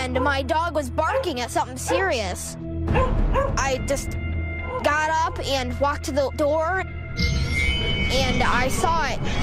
and my dog was barking at something serious. I just got up and walked to the door, and I saw it.